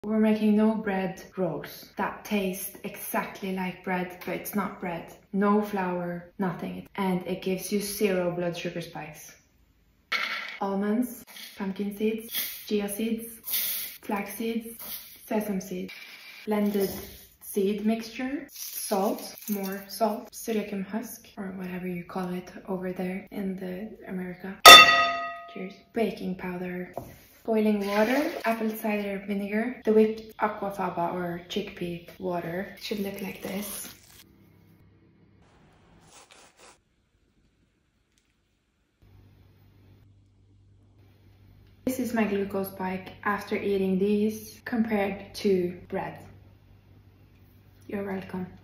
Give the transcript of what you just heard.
We're making no bread rolls that taste exactly like bread, but it's not bread. No flour, nothing. And it gives you 0 blood sugar spikes. Almonds, pumpkin seeds, chia seeds, flax seeds, sesame seeds, blended seed mixture, salt, more salt, psyllium husk, or whatever you call it over there in America. Cheers. Baking powder, boiling water, apple cider vinegar, the whipped aquafaba or chickpea water. It should look like this. This is my glucose spike after eating these compared to bread. You're welcome.